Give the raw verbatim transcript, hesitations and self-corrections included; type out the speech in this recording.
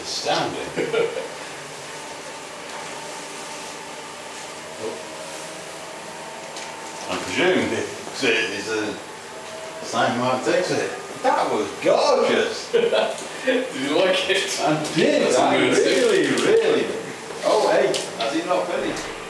astounding. I presume this is the same Mark takes it. That was gorgeous. Did you like it? I did. I really, really. Oh, hey, has he not finished?